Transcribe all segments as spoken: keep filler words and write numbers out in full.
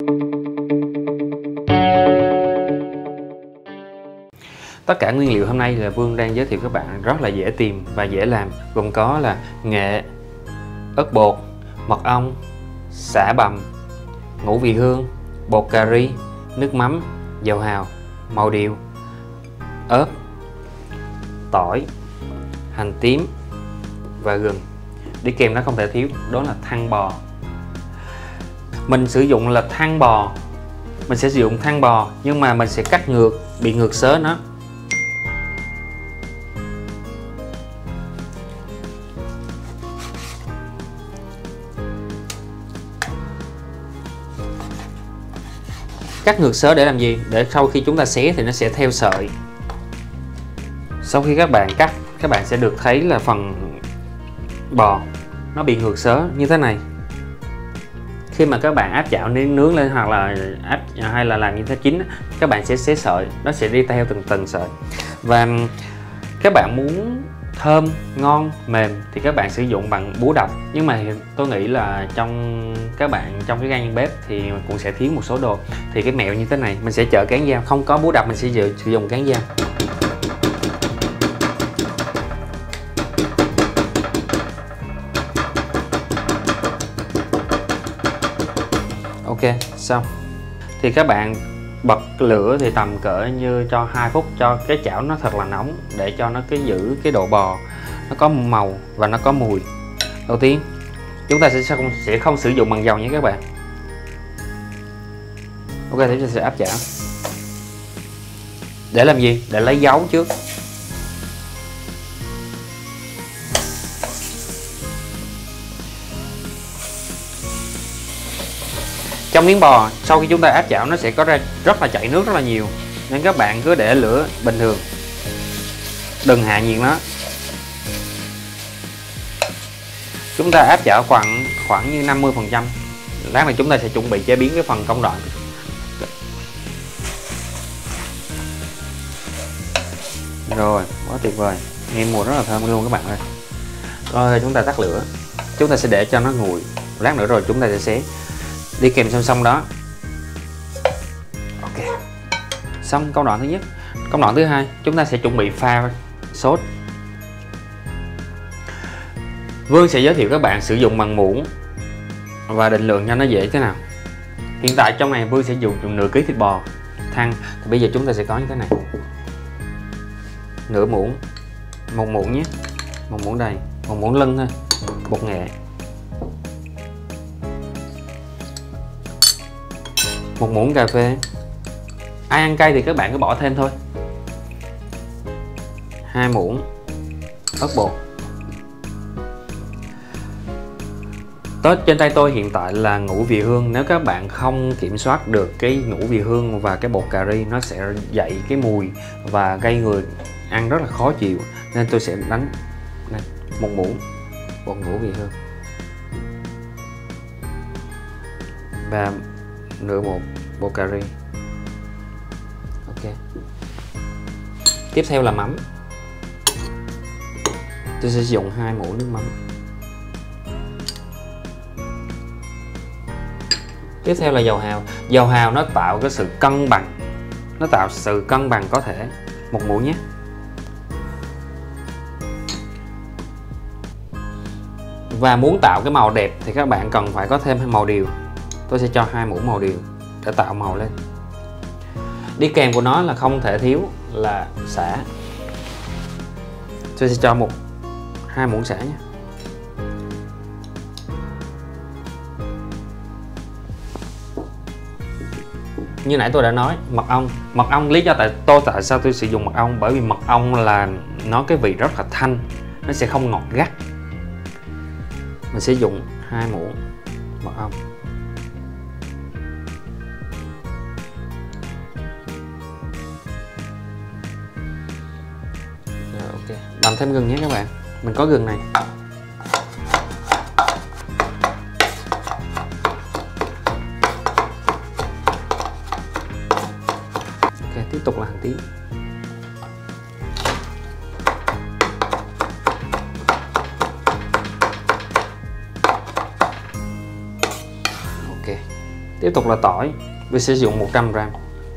Tất cả nguyên liệu hôm nay là Vương đang giới thiệu các bạn rất là dễ tìm và dễ làm, gồm có là nghệ, ớt bột, mật ong, sả bằm, ngũ vị hương, bột cà ri, nước mắm, dầu hào, màu điều, ớt, tỏi, hành tím và gừng. Đi kèm nó không thể thiếu đó là thăn bò. Mình sử dụng là thăn bò, mình sẽ sử dụng thăn bò nhưng mà mình sẽ cắt ngược, bị ngược xớ nó. Cắt ngược xớ để làm gì? Để sau khi chúng ta xé thì nó sẽ theo sợi. Sau khi các bạn cắt, các bạn sẽ được thấy là phần bò nó bị ngược xớ như thế này. Khi mà các bạn áp chảo nướng nướng lên hoặc là áp hay là làm như thế chín, các bạn sẽ xé sợi, nó sẽ đi theo từng từng sợi. Và các bạn muốn thơm, ngon, mềm thì các bạn sử dụng bằng búa đập. Nhưng mà tôi nghĩ là trong các bạn trong cái gang bếp thì cũng sẽ thiếu một số đồ. Thì cái mẹo như thế này, mình sẽ chở cán dao, không có búa đập mình sẽ sử dụng cán dao. Ok, xong. Thì các bạn bật lửa thì tầm cỡ như cho hai phút cho cái chảo nó thật là nóng để cho nó cái giữ cái độ bò nó có màu và nó có mùi. Đầu tiên chúng ta sẽ không sẽ không sử dụng bằng dầu nhé các bạn. Ok, thì chúng ta sẽ áp chảo. Để làm gì? Để lấy dấu trước. Trong miếng bò sau khi chúng ta áp chảo nó sẽ có ra rất là chảy nước rất là nhiều, nên các bạn cứ để lửa bình thường, đừng hạ nhiệt nó. Chúng ta áp chảo khoảng khoảng như năm mươi phần trăm. Lát này chúng ta sẽ chuẩn bị chế biến cái phần công đoạn. Rồi, quá tuyệt vời, nghe mùi rất là thơm luôn các bạn ơi. Rồi chúng ta tắt lửa, chúng ta sẽ để cho nó nguội. Lát nữa rồi chúng ta sẽ xé. Đi kèm song song đó. Ok, xong công đoạn thứ nhất. Công đoạn thứ hai, chúng ta sẽ chuẩn bị pha sốt. Vương sẽ giới thiệu các bạn sử dụng bằng muỗng và định lượng cho nó dễ thế nào. Hiện tại trong này Vương sẽ dùng nửa ký thịt bò thăn, thì bây giờ chúng ta sẽ có như thế này. Nửa muỗng, một muỗng nhé, một muỗng đầy, một muỗng lưng thôi, bột nghệ, một muỗng cà phê. Ai ăn cay thì các bạn cứ bỏ thêm thôi. Hai muỗng ớt bột. Tết trên tay tôi hiện tại là ngũ vị hương. Nếu các bạn không kiểm soát được cái ngũ vị hương và cái bột cà ri, nó sẽ dậy cái mùi và gây người ăn rất là khó chịu, nên tôi sẽ đánh này, một muỗng bột ngũ vị hương và nửa một bột cà ri. Ok, tiếp theo là mắm. Tôi sẽ sử dụng hai muỗng nước mắm. Tiếp theo là dầu hào. Dầu hào nó tạo cái sự cân bằng, nó tạo sự cân bằng có thể. Một muỗng nhé. Và muốn tạo cái màu đẹp thì các bạn cần phải có thêm màu điều. Tôi sẽ cho hai muỗng màu điều để tạo màu lên. Đi kèm của nó là không thể thiếu là sả. Tôi sẽ cho một hai muỗng sả nhé. Như nãy tôi đã nói, mật ong. Mật ong, lý do tại tôi tại sao tôi sử dụng mật ong, bởi vì mật ong là nó cái vị rất là thanh, nó sẽ không ngọt gắt. Mình sẽ dùng hai muỗng mật ong. Rồi, ok, bằm thêm gừng nhé các bạn, mình có gừng này. Ok, tiếp tục là hành tím. Ok, Tiếp tục là tỏi, Vy sẽ sử dụng một trăm gam.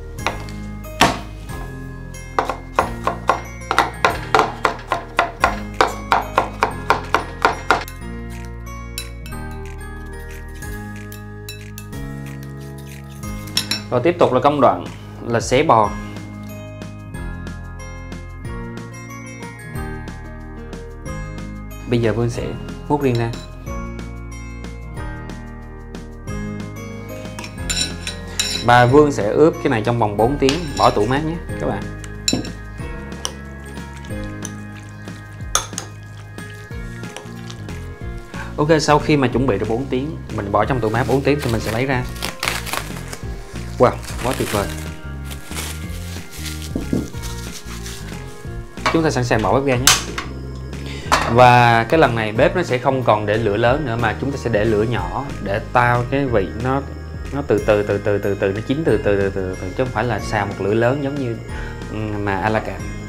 Rồi tiếp tục là công đoạn là xé bò. Bây giờ Vương sẽ múc riêng ra. Và Vương sẽ ướp cái này trong vòng bốn tiếng, bỏ tủ mát nhé các bạn. Ok, sau khi mà chuẩn bị được bốn tiếng, mình bỏ trong tủ mát bốn tiếng thì mình sẽ lấy ra. Wow, quá tuyệt vời. Chúng ta sẵn sàng bỏ bếp ga nhé. Và cái lần này bếp nó sẽ không còn để lửa lớn nữa mà chúng ta sẽ để lửa nhỏ để tạo cái vị nó nó từ từ từ từ từ từ nó chín từ từ từ từ, từ chứ không phải là xào một lửa lớn giống như mà a la carte.